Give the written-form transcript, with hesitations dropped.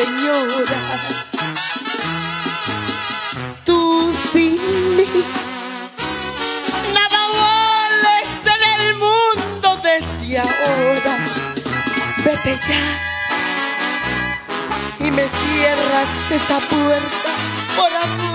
señora. Tú sin mí nada vales en el mundo desde ahora. Vete ya y me cierras esa puerta por amor.